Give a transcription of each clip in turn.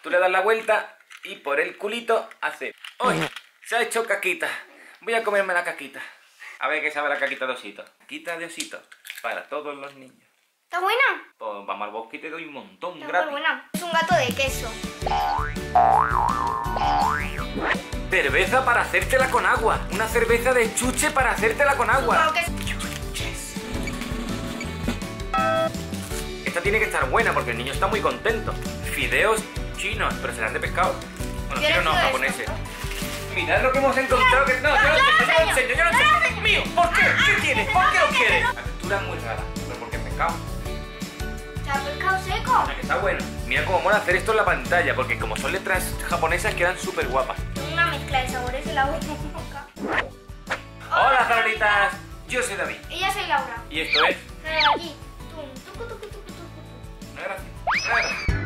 Tú le das la vuelta y por el culito hace... ¡Uy! Se ha hecho caquita. Voy a comerme la caquita. A ver qué sabe la caquita de osito. Caquita de osito. Para todos los niños. ¿Está buena? Pues vamos al bosque y te doy un montón Está gratis. muy buena. Es un gato de queso. Cerveza para hacértela con agua. Una cerveza de chuche para hacértela con agua. Supongo que es... Chuches. Esta tiene que estar buena porque el niño está muy contento. Fideos chinos, pero serán de pescado. Bueno, Yo chinos no, elegido japoneses. esto. Mirad lo que hemos encontrado. Que... No, yo no lo enseño, yo no enseño. Mío, ¿por qué? ¿Qué tienes? ¿Por qué lo quieres? La textura es muy rara, pero porque es pescado. ¿Está pescado seco? O sea que está bueno. Mira cómo mola hacer esto en la pantalla, porque como son letras japonesas quedan súper guapas. Una mezcla de sabores de la boca. Hola, Zarolitas. Yo soy David. Y yo soy Laura. Y esto es... Sale de aquí. Tum, tucu, tucu, tucu, tucu. No es gracia. No es gracia.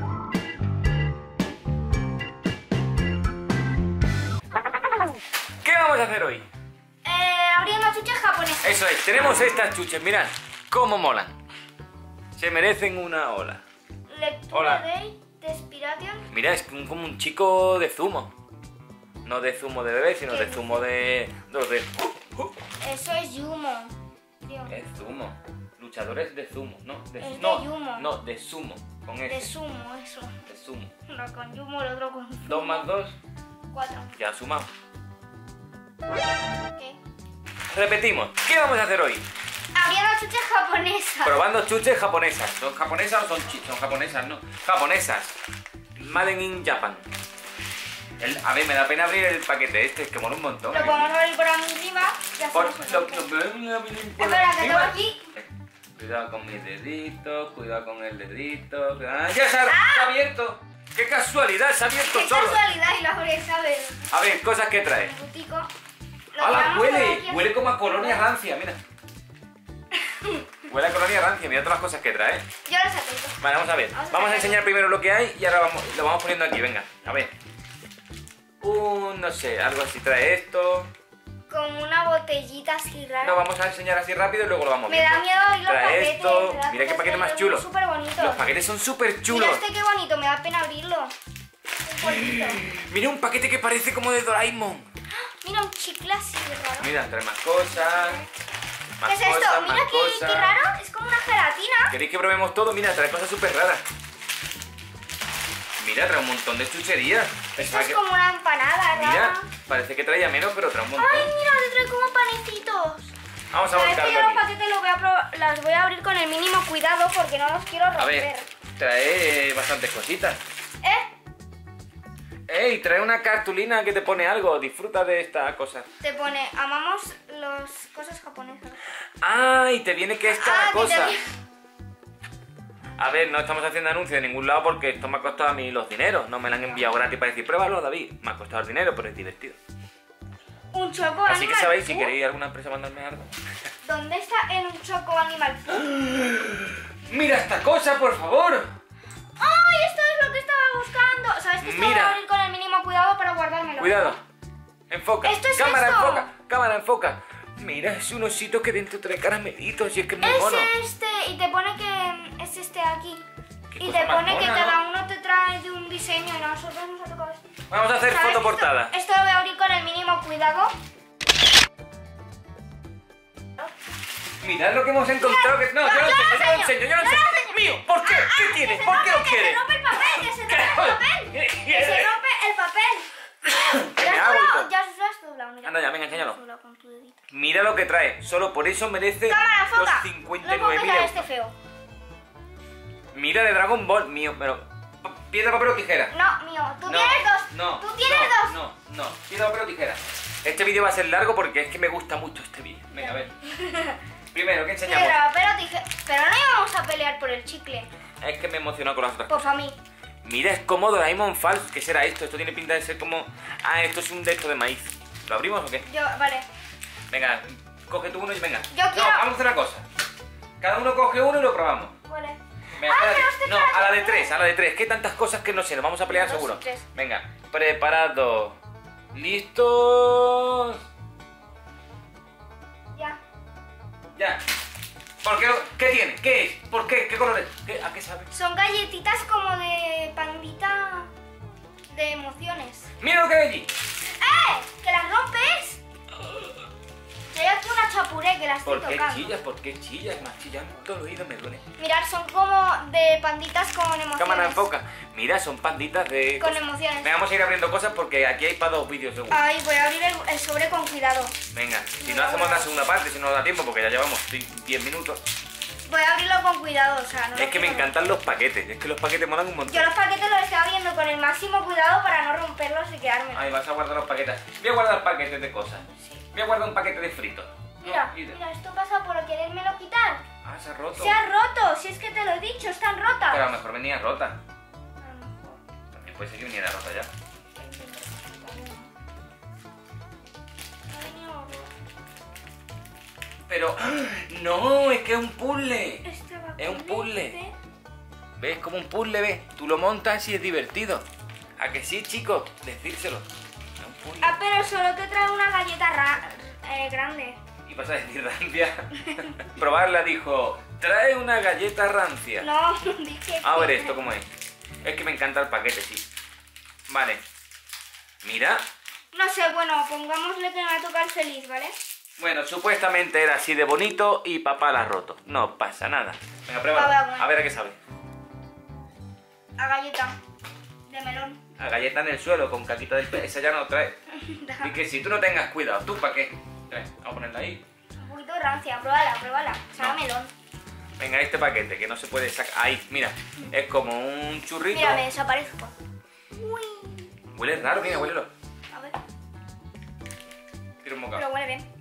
¿Qué vamos a hacer hoy? Abriendo chuches japonesas. Eso es, tenemos estas chuches, mirad cómo molan. Se merecen una ola. Lectura Hola. de Despiration. Mira, es como un chico de zumo. No de zumo de bebé, sino ¿Qué de dices? zumo de... Eso es Yumo. Dios. Es zumo. Luchadores de zumo, ¿no? Es de no, yumo. no, de sumo. Con De ese. sumo, eso. De sumo. Uno con Yumo, el otro con 2 más 2, 4. ya sumamos. ¿Qué? Repetimos, ¿qué vamos a hacer hoy? Abriendo chuches japonesas. Probando chuches japonesas. ¿Son japonesas o son son japonesas? No, japonesas. Made in Japan. A ver, me da pena abrir el paquete este, es que mola un montón. Lo podemos abrir por encima y Por- hacemos lo- otro. Espera, Espera, que tengo aquí. Cuidado con mis deditos, cuidado con el dedito. ¡Ya se ha abierto! ¡Qué casualidad! Se ha abierto Qué solo. casualidad y lo abrí, ¿sabes? A ver, cosas que trae. El butico. Lo ¡Hala, llevamos por huele! aquí. Huele como a colonia rancia, mira. Huele a colonia rancia, mira todas las cosas que trae. Yo lo saco. Vale, vamos a ver. Vamos a Vamos a sacarlo. enseñar primero lo que hay y ahora lo vamos poniendo aquí, venga. A ver. No sé, algo así trae esto. Como una botellita así rara. Lo vamos a enseñar así rápido y luego lo vamos Me viendo. da miedo abrir los Trae paquetes. esto. me da Mira qué pena paquete más abrirlo, chulo. es súper bonito. Los paquetes son súper chulos. Mira este qué bonito, me da pena abrirlo. Un polvito. Mira un paquete que parece como de Doraemon. Mira un chicle así de raro. Mira, trae más cosas. Más ¿Qué es esto? cosas, Mira más qué cosas. raro. Es como una gelatina. ¿Queréis que probemos todo? Mira, trae cosas súper raras. Mira, trae un montón de chucherías. Esto Pensaba es que- como una empanada Mira, rara. parece que traía menos, pero trae un montón. Ay, mira, le trae como panecitos. Vamos a Pero es que yo volcarlo los aquí. paquetes los voy a abrir con el mínimo cuidado porque no los quiero A romper. ver, trae bastantes cositas. ¿Eh? ¡Ey! Trae una cartulina que te pone algo. Disfruta de esta cosa. Te pone, amamos las cosas japonesas. ¡Ah! Y te viene que esta Ah, que cosa. te- A ver, no estamos haciendo anuncio de ningún lado porque esto me ha costado a mí los dineros. No me lo han enviado gratis para decir, pruébalo, David. Me ha costado el dinero, pero es divertido. Un choco Así que animal sabéis, si food. queréis alguna empresa mandarme algo. ¿Dónde está en un choco animal food? ¡Mira esta cosa, por favor! ¡Ay, esto es lo que estaba buscando! ¿Sabes que esto Mira. voy a abrir con el mínimo cuidado para guardármelo? Cuidado. Enfoca. Esto es Cámara, esto. enfoca. Cámara, enfoca. Mira, es un osito que dentro trae caramelitos y es que es muy Es mono. este, y te pone que es este aquí. Qué Y cosa te más pone que mona, cada ¿no? uno te trae de un diseño y a nosotros nos ha tocado este. Vamos a hacer ¿Sabes? foto portada. Esto lo voy a abrir con el mínimo cuidado. Mirad lo que hemos encontrado. Que... No, yo no enseño, yo no enseño. Mío, ¿por qué? ¿Qué tienes? ¿Por qué lo Que quieres? se rompe el papel, que se rompe el papel. Que se rompe el papel. Que Ya me has hago y doblado, todo. ya has doblado, mira. Anda ya, venga, enséñalo. Has doblado con tu dedito. Mira lo que trae. Solo por eso merece Cámara, los foca. 59.000 No puedo quitar euros. este feo. Mira de Dragon Ball, mío, pero... Piedra, papel o tijera. No, mío. Tú No, tienes dos. No, Tú tienes no, dos. No, piedra, papel o tijera. Este vídeo va a ser largo porque es que me gusta mucho este vídeo. Venga, a ver. Primero, ¿qué enseñamos? Piedra, papel o tijera. Pero no íbamos a pelear por el chicle. Es que me he emocionado con las otras Pues a mí. Mira, es como Doraemon Falls. ¿Qué será esto? Esto tiene pinta de ser como... Ah, esto es un de esto de maíz. ¿Lo abrimos o qué? Yo, vale. Venga, coge tú uno y venga. Yo No, quiero- vamos a hacer una cosa. Cada uno coge uno y lo probamos. Vale. Venga, Ah, espérate. pero este No, trae- a la de tres, a la de tres. Que hay tantas cosas que no sé, nos vamos a pelear Dos y seguro. tres. Venga, preparado. ¿Listos? Ya. Ya. ¿Por qué? ¿Qué tiene? ¿Qué es? ¿Por qué? ¿Qué color es? ¿A qué sabe? Son galletitas como de pandita. emociones. ¡Mira lo que hay allí! ¡Que las rompes! Hay aquí una chapuré que la estoy ¿Por qué tocando. chillas? ¿Por qué chillas? Me has chillado todo el oído, me duele. Mirad, son como de panditas con emociones. Cámara enfoca. Mira, son panditas de... Con emociones. Venga, vamos a ir abriendo cosas porque aquí hay para 2 vídeos seguro. Ay, voy a abrir el sobre con cuidado. Venga, si no hacemos la segunda parte, si no nos da tiempo, porque ya llevamos 10 minutos. Voy a abrirlo con cuidado, o sea, no Es que me encantan los paquetes, es que los paquetes molan un montón. Yo los paquetes los estoy abriendo con el máximo cuidado para no romperlos y quedarme. Ay, vas a guardar los paquetes. Voy a guardar paquetes de cosas. Sí. Voy a guardar un paquete de fritos. Mira, No, mira, esto pasa por querérmelo quitar. Ah, se ha roto. Se ha roto, si es que te lo he dicho, están rotas. Pero a lo mejor venía rota. A lo mejor. También puede ser que viniera rota ya. Ha venido rota. Pero... ¡No! Es que es un puzzle. Estaba Es un con puzzle. este. ¿Ves? Como un puzzle, ¿ves? Tú lo montas y es divertido. ¿A que sí, chicos? Decírselo. Es un puzzle. Ah, pero solo te trae una galleta grande. Y vas a decir rancia. Probarla dijo, trae una galleta rancia. No, dije. A ver esto cómo es. Es que me encanta el paquete, sí. Vale. Mira. No sé, bueno, pongámosle que me va a tocar feliz, ¿vale? Bueno, supuestamente era así de bonito y papá la ha roto. No pasa nada. Venga, A pruébalo. ver. A ver a qué sabe. A galleta de melón. A galleta en el suelo con caquita del pez. Esa ya no trae. Y que si tú no tengas cuidado, ¿tú para qué? Vamos a ponerla ahí. Un poquito rancia, pruébala. Sabe a No. melón. Venga, este paquete que no se puede sacar. Ahí, mira. Es como un churrito. Mira, me desaparezco. Uy. Huele raro, mira, huélelo. A ver, Tira un bocado. pero huele bien.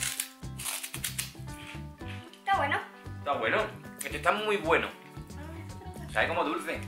Está bueno. Está bueno. Este está muy bueno. Sabe como dulce.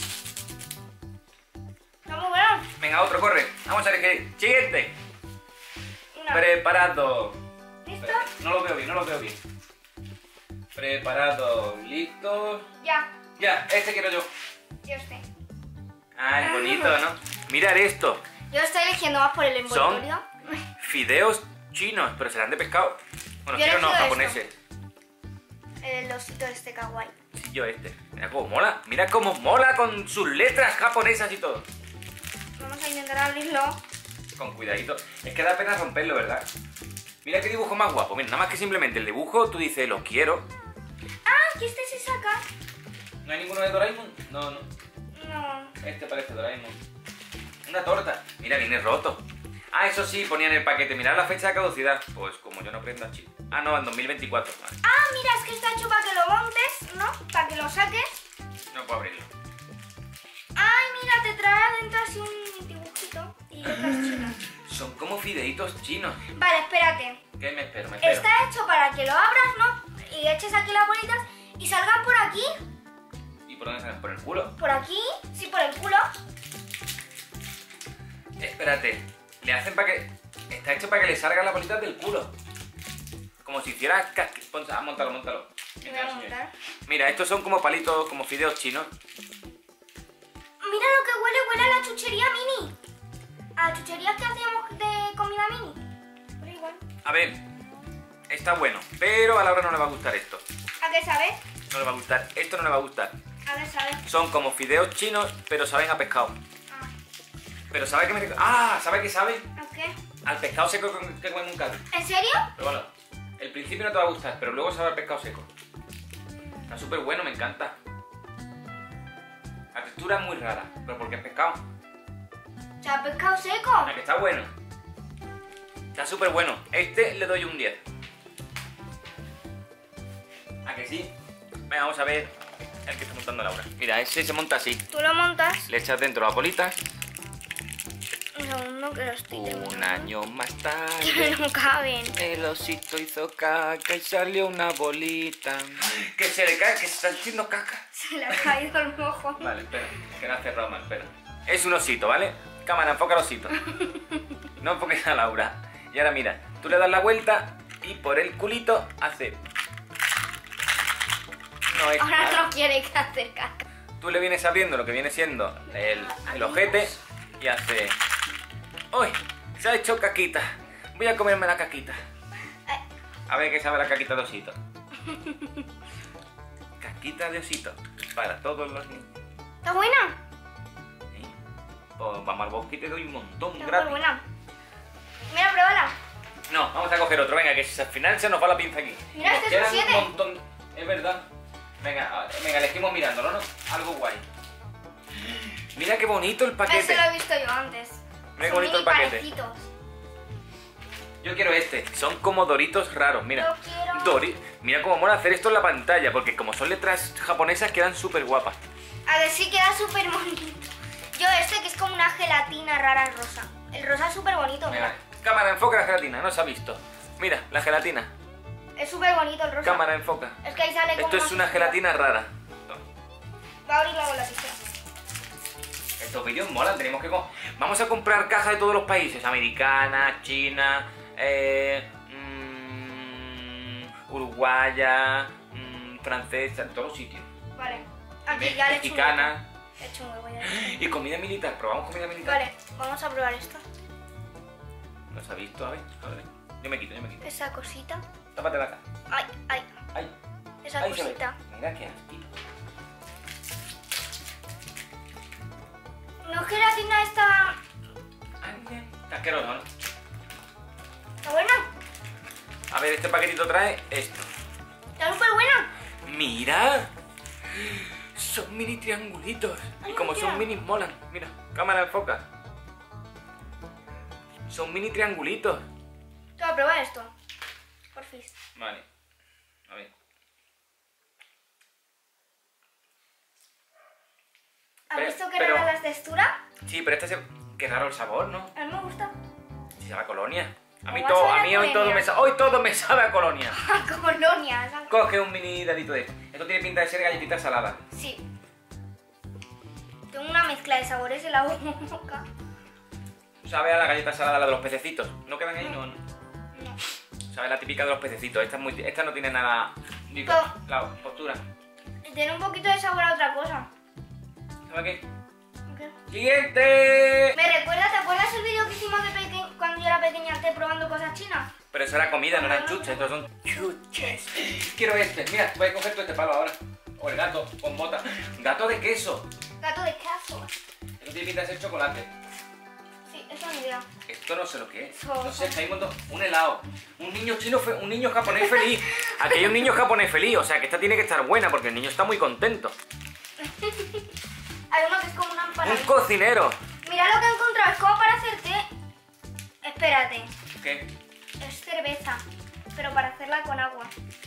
Está muy bueno. Venga, otro, corre. Vamos a ver qué. Siguiente. Una. Preparado. ¿Listo? No lo veo bien, no lo veo bien. Preparado, listo. Ya. Ya, este quiero yo. Yo estoy. Ah, es bonito, ¿no? Mirad esto. Yo estoy eligiendo más por el envoltorio. Fideos chinos, pero serán de pescado. Bueno, Yo he chinos no, elegido japoneses. El osito este kawaii. Sí, yo este. Mira cómo mola. Mira cómo mola con sus letras japonesas y todo. Vamos a intentar abrirlo. Con cuidadito. Es que da pena romperlo, ¿verdad? Mira qué dibujo más guapo. Mira, nada más que simplemente el dibujo, tú dices, lo quiero. Ah, que este se saca. ¿No hay ninguno de Doraemon? No, no. No. Este parece Doraemon. Una torta. Mira, viene roto. Ah, eso sí, ponía en el paquete. Mirad la fecha de caducidad. Pues como yo no aprendo chip. Ah, no, en 2024. Vale. Ah, mira, es que está hecho para que lo montes, ¿no? Para que lo saques. No puedo abrirlo. Ay, mira, te trae adentro así un dibujito y letras chinas. Son como fideitos chinos. Vale, espérate. ¿Qué me espero? Me espero. Está hecho para que lo abras, ¿no? Y eches aquí las bolitas y salgan por aquí. ¿Y por dónde salen? ¿Por el culo? Por aquí, sí, por el culo. Espérate. Le hacen para que... Está hecho para que le salgan las bolitas del culo. Como si hicieras... Móntalo, móntalo. Te voy a montar. Mira, estos son como palitos, como fideos chinos. Mira lo que huele, huele a la chuchería mini. A la chuchería que hacíamos de comida mini. Pero igual. A ver, está bueno, pero a Laura no le va a gustar esto. ¿A qué sabe? No le va a gustar, esto no le va a gustar. A qué sabe. Son como fideos chinos, pero saben a pescado. Ah, Pero ¿sabe qué me... Ah, ¿sabe qué sabe? ¿a qué? Al pescado seco que come un caldo. ¿En serio? Pero bueno, el principio no te va a gustar, pero luego sabe a pescado seco. Está súper bueno, me encanta. La textura es muy rara, pero porque es pescado. O sea, pescado seco. ¿A que está bueno? Está súper bueno. Este le doy un 10. ¿A que sí? Venga, vamos a ver el que está montando Laura. Mira, ese se monta así. Tú lo montas. Le echas dentro las bolitas. Un segundo que lo estoy Un año más Que tarde, no caben. el osito hizo caca y salió una bolita. Que se le cae, que se está haciendo caca. Se le ha caído el mojo. Vale, espera, que no ha cerrado mal, espera. Es un osito, ¿vale? Cámara, enfoca al osito. No enfoques a Laura. Y ahora mira, tú le das la vuelta y por el culito hace... No es... Ahora no quiere que hacer caca. Tú le vienes abriendo lo que viene siendo el ojete y hace... ¡Uy! Se ha hecho caquita. Voy a comerme la caquita. A ver qué sabe la caquita de osito. Caquita de osito. Para todos los niños. ¿Está buena? ¿Sí? Pues vamos al bosque y te doy un montón Está gratis. muy buena. Mira, pruébala. No, vamos a coger otro, venga, que al final se nos va la pinza aquí. Mira, Nos este es un quedan 7. un montón. Es verdad. Venga, elegimos mirándolo, ¿no? Algo guay. Mira qué bonito el paquete. Ese lo he visto yo antes. Mira qué Son bonito el mini paquete. panecitos. Yo quiero este. Son como doritos raros, mira. Yo quiero- Mira cómo mola hacer esto en la pantalla, porque como son letras japonesas quedan súper guapas. A ver si queda súper bonito. Yo este que es como una gelatina rara rosa. El rosa es súper bonito, Mira, mira. cámara, enfoca la gelatina, no se ha visto. Mira, la gelatina. Es súper bonito el rosa. Cámara, enfoca. Es que ahí sale como Esto es una gelatina rara. Va a abrirla con la tijera. Estos vídeos molan, tenemos que... Vamos a comprar cajas de todos los países. Americana, China, uruguaya, francesa, en todos los sitios. Vale. Aquí ya le he hecho un huevo. Mexicana. Le he hecho un huevo ya. Y comida militar, probamos comida militar. Vale, vamos a probar esto. No se ha visto, a ver. Yo me quito. Esa cosita. Tápate la cara. Ay, ay. Ay, Esa ahí se ve. cosita. Mira qué asquito. No es que la tina está... Ay, está asqueroso, ¿no? ¿Está buena? A ver, este paquetito trae esto. Está súper buena. ¡Mira! Son mini triangulitos. Ay, Y como mira. son minis, molan. Mira, cámara enfoca. Son mini triangulitos. Te voy a probar esto. Porfis. Vale. A ver. ¿Has Pero- visto que pero- era la textura? Sí, pero este se... Qué raro el sabor, ¿no? A mí me gusta. Si sabe a colonia. A mí, Igual sabe a a mí hoy colonia. hoy todo me sabe a colonia. Colonia, ¿sabes? Coge un mini dadito de esto. Esto tiene pinta de ser galletita salada. Sí. Tengo una mezcla de sabores en la boca. Sabe a la galleta salada, la de los pececitos. ¿No quedan ahí? No. No. Sabe la típica de los pececitos. Esta no tiene nada... Pero- La postura. Tiene un poquito de sabor a otra cosa. ¿Sabe qué? ¿Qué? ¡Siguiente! ¿Me recuerda? ¿Te acuerdas el vídeo que hicimos cuando yo era pequeña, te probando cosas chinas? Pero eso era comida, no eran chuches. Estos son chuches. Quiero este. Mira, voy a coger todo este palo ahora. O el gato con bota. Gato de queso. Gato de queso. Esto tiene pinta de ser chocolate. Sí, esa es mi idea. Esto no sé lo que es. Oh. No sé, está ahí un montón. Un helado. Un niño chino, un niño japonés feliz. Aquí hay un niño japonés feliz. O sea que esta tiene que estar buena porque el niño está muy contento. Hay uno que es como una Un empanada. cocinero. Mira lo que he encontrado, es como para hacerte... Espérate, ¿Qué? es cerveza, pero para hacerla con agua.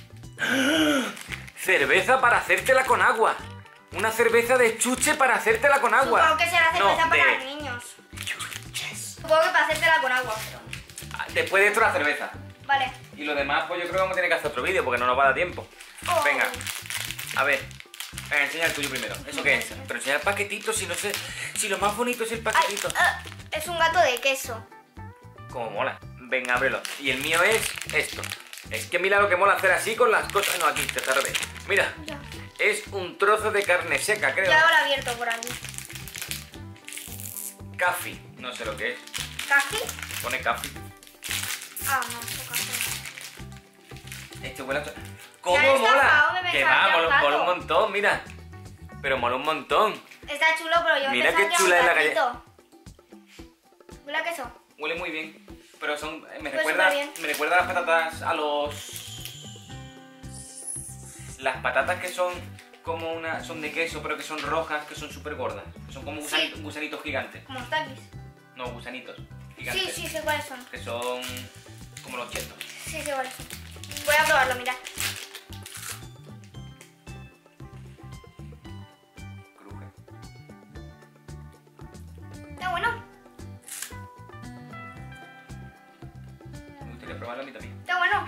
Cerveza para hacértela con agua. Una cerveza de chuche para hacértela con agua. Supongo que será cerveza No, para de los niños. chuches. Supongo que para hacértela con agua, pero... Después de esto la cerveza. Vale. Y lo demás, pues yo creo que vamos a tener que hacer otro vídeo porque no nos va a dar tiempo. Oh. Venga, a ver. Venga, enseña el tuyo primero. ¿Eso qué es? Pero enseña el paquetito si no sé. Si lo más bonito es el Ay, paquetito. es un gato de queso. Como mola. Venga, ábrelo. Y el mío es esto. Es que mira lo que mola hacer así con las cosas. No, aquí, está al revés. Mira, Ya. es un trozo de carne seca, creo. Ya lo he abierto por aquí. Café. No sé lo que es. ¿Casi? Pone café. Ah, no, esto casi Este huele a... ¿Cómo Ya lo he mola? estafado, me Que pensaba va, que era mola, un mola un gato. montón, mira. Pero mola un montón. no. Está chulo, pero yo Mira pensaba qué que era chula un es la gatito. ¿Huele a queso? Huele muy bien. Pero son... Me Pues recuerda, súper bien. me recuerda a las patatas a los... Las patatas que son como una... Son de queso, pero que son rojas, que son súper gordas. Que son como Sí. gusanitos gigantes. Como takis. No, gusanitos Sí, gigantes. sí, sé cuáles son. Que son como los chetos. Sí, sé cuáles son. Voy a probarlo, mira. Cruje. Está bueno. Me gustaría probarlo a mí también. Está bueno.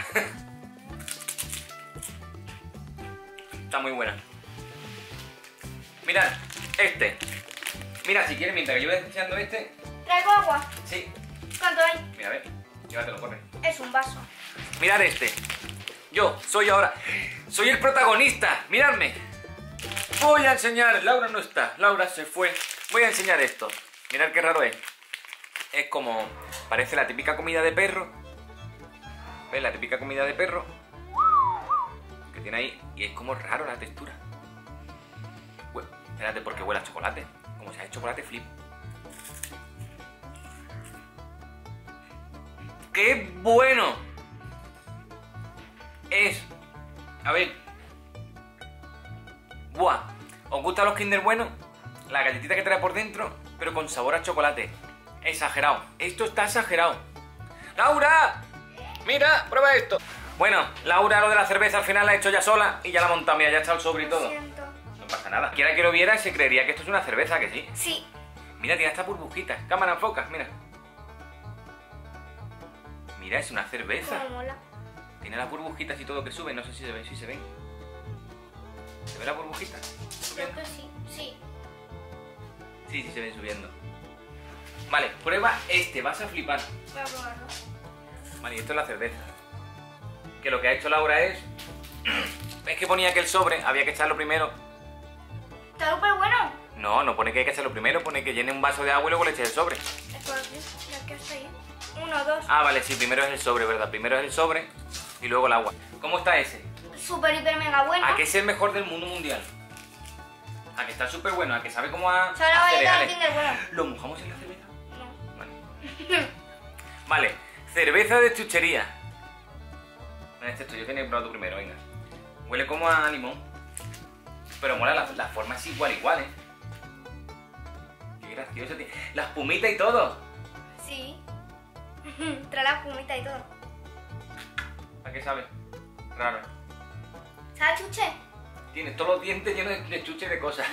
Está muy buena. Mirad, este. Mira, si quieres, mientras que yo voy enseñando este... ¿Traigo agua? Sí. ¿Cuánto hay? Mira, a ver. Llévatelo, corre. Es un vaso. Mirad este. Yo soy ahora... Soy el protagonista. Miradme. Voy a enseñar... Laura no está. Laura se fue. Voy a enseñar esto. Mirad qué raro es. Es como... Parece la típica comida de perro. ¿Ves? La típica comida de perro. Que tiene ahí. Y es como raro la textura. Espérate, porque huele a chocolate. Como si ha hecho chocolate, flip. ¡Qué bueno! Es... A ver... ¡Buah! ¿Os gustan los Kinder buenos? La galletita que trae por dentro, pero con sabor a chocolate. Exagerado. Esto está exagerado. ¡Laura! Mira, prueba esto. Bueno, Laura lo de la cerveza al final la ha hecho ya sola y ya la ha montado. Mira, ya está el sobre y todo. Lo siento. No pasa nada. Quiera que lo viera se creería que esto es una cerveza, que sí. Sí. Mira, tiene estas burbujitas. Cámara, enfoca, mira. Mira, es una cerveza. Cómo mola. Tiene las burbujitas y todo que suben. No sé si se ven, ¿Se ven las burbujitas? Creo que sí. Sí. Sí, se ven subiendo. Vale, prueba este, vas a flipar. Voy a probarlo. Vale, y esto es la cerveza. Que lo que ha hecho Laura es... Es que ponía que el sobre había que echarlo primero. Está súper bueno. No pone que hay que echarlo primero, pone que llene un vaso de agua y luego le eche el sobre. Esto aquí, ya que está ahí. 1, 2. Ah, vale, sí, primero es el sobre, ¿verdad? Primero es el sobre y luego el agua. ¿Cómo está ese? Súper, hiper, mega bueno. ¿A que es el mejor del mundo mundial? ¿A que está súper bueno? ¿A que sabe cómo a Solo voy a dar cereales? Kinder bueno. ¿Lo mojamos en la cerveza? No. Vale. Vale, cerveza de chuchería. Este esto, yo tenía que probar tú primero, venga. Huele como a limón. Pero mola, la forma es igual, ¿eh? Qué gracioso, tío. La espumita y todo. Sí. Trae la espumita y todo. ¿A qué sabe? Raro. ¿Sabe chuche? Tiene todos los dientes llenos de chuche y de cosas.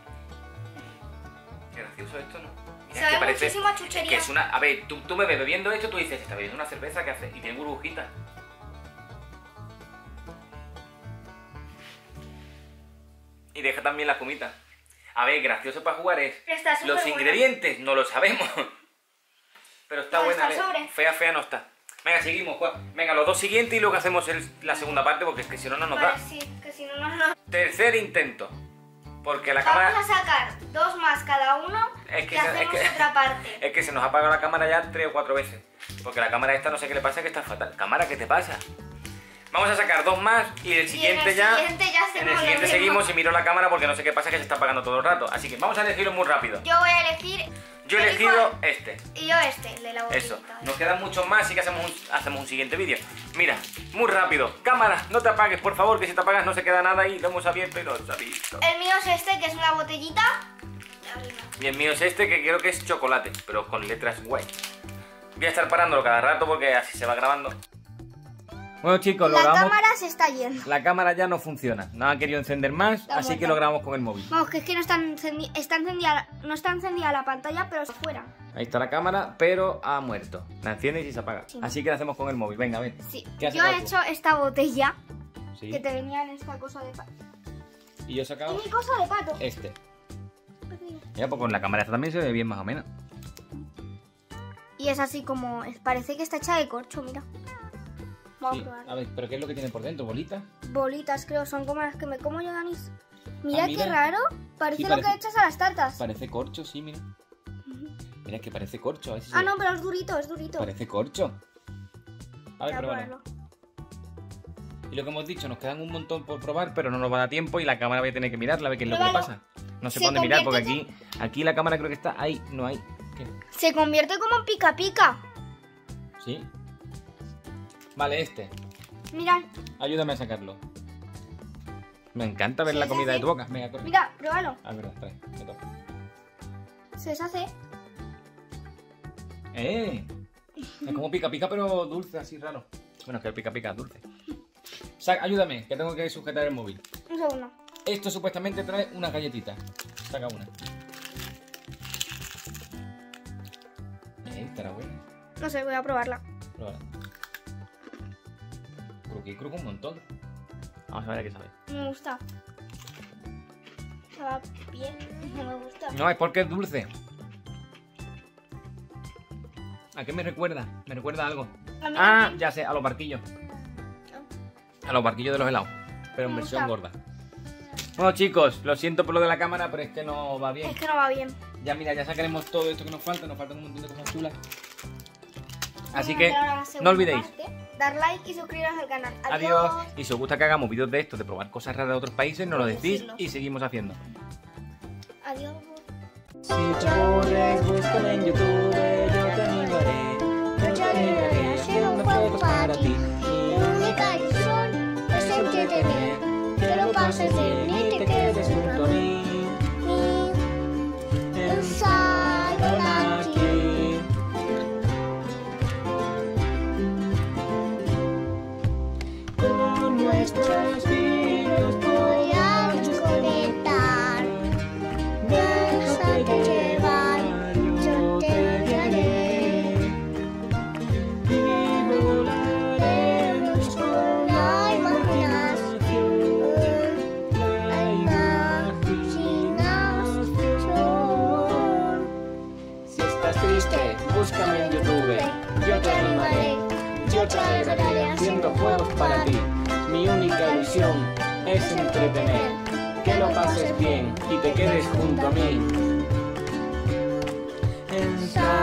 Qué gracioso esto, ¿no? Mira, Sabe que parece muchísimo a chuchería. que es una... A ver, tú me ves bebiendo esto, tú dices, está bebiendo una cerveza, ¿qué hace? Y tiene burbujitas. Y deja también la espumita. A ver, gracioso para jugar es... Está súper Los bueno. ingredientes no lo sabemos. Pero está ¿Dónde buena. está el a ver, sobre? fea no está. Venga, seguimos, Juan. Venga, los dos siguientes y luego hacemos la segunda parte porque es que si no, no nos da. Vale, sí, que si no, no. Tercer intento. Porque la Vamos cámara... a sacar 2 más cada uno Es que y hacemos es que- otra parte. Es que se nos ha apagado la cámara ya 3 o 4 veces. Porque la cámara esta no sé qué le pasa, que está fatal. Cámara, ¿qué te pasa? Vamos a sacar 2 más y el siguiente ya... siguiente ya hacemos En el lo siguiente mismo. seguimos y miro la cámara porque no sé qué pasa, que se está apagando todo el rato. Así que vamos a elegirlo muy rápido. Yo voy a elegir... Yo he elegido este. Y yo este, el de la botellita. Eso. Nos quedan muchos más, así que hacemos un siguiente vídeo. Mira, muy rápido. Cámara, no te apagues, por favor, que si te apagas no se queda nada ahí. Lo hemos abierto y lo hemos visto. El mío es este, que es una botellita de harina. Y el mío es este, que creo que es chocolate, pero con letras guay. Voy a estar parándolo cada rato porque así se va grabando. Bueno, chicos, La cámara se está yendo. La cámara ya no funciona. No ha querido encender más, Está así muerta. que lo grabamos con el móvil. Vamos, que es que no está encendida, no está encendida la pantalla, pero está fuera. Ahí está la cámara, pero ha muerto. La enciendes y se apaga. Sí. Así que la hacemos con el móvil. Venga, a ver. Sí. ¿Qué has Yo he sacado tú? hecho esta botella Sí. que te venía en esta cosa de pato. Y yo he sacado Y mi cosa de pato. este. Ya, pues con la cámara esta también se ve bien más o menos. Y es así como, parece que está hecha de corcho, mira. Vamos Sí. a probar. A ver, ¿pero qué es lo que tiene por dentro? ¿Bolitas? Bolitas, creo, son como las que me como yo de anís. Mira, mira. qué raro. Parece Sí, lo parece- que echas a las tartas. Parece corcho, sí, mira. Mira que parece corcho. A ver si Ah, se- no, pero es durito, es durito. Parece corcho. A ver, Voy a pruébalo. probarlo. Y lo que hemos dicho, nos quedan un montón por probar, pero no nos va a dar tiempo y la cámara voy a tener que mirarla, a ver qué es lo que le Pruébalo. pasa. No sé Se por dónde mirar, porque convierte aquí la cámara creo que está ahí, no hay. ¿Qué? Se convierte como en pica pica. ¿Sí? Vale, este. Mirad, Ayúdame a sacarlo. Me encanta ver Sí, la sí, comida sí. de tu boca. Venga, corre. mira, pruébalo. Ah, es verdad, trae. Me toca. Se deshace. ¡Eh! Es como pica pica, pero dulce, así raro. Bueno, es que el pica pica es dulce. Ayúdame, que tengo que sujetar el móvil. Un segundo. Esto supuestamente trae una galletita. Saca una. Estará buena. No sé, voy a probarla. Pruébala. Cruqui un montón. Vamos a ver a qué sabe. Me gusta. Se va bien. No me gusta. No, es porque es dulce. ¿A qué me recuerda? Me recuerda a algo. A mí Ah, también. ya sé, a los barquillos. A los barquillos de los helados. Pero en Me versión gusta. gorda. Bueno, chicos, lo siento por lo de la cámara, pero es que no va bien. Es que no va bien. Ya mira, ya sacaremos todo esto que nos faltan un montón de cosas chulas. Así Vamos a que hacer ahora la segunda no olvidéis. parte. Dar like y suscribiros al canal. Adiós. Y si os gusta que hagamos vídeos de estos, de probar cosas raras de otros países, nos lo decís Decirlo. y seguimos haciendo. Adiós. Si te aburres, búscalo en YouTube, yo te animaré. pases bien y te quedes junto a mí. En Cyberlucky. Con nuestros vídeos voy a desconectar. Déjate llevar, yo te guiaré. Y volaremos con la imaginación. La imaginación. Si estás triste, búscame en YouTube. Yo te animaré, yo te alegraré haciendo juegos para ti. Mi única ilusión es entretener, que lo pases bien y te quedes junto a mí. En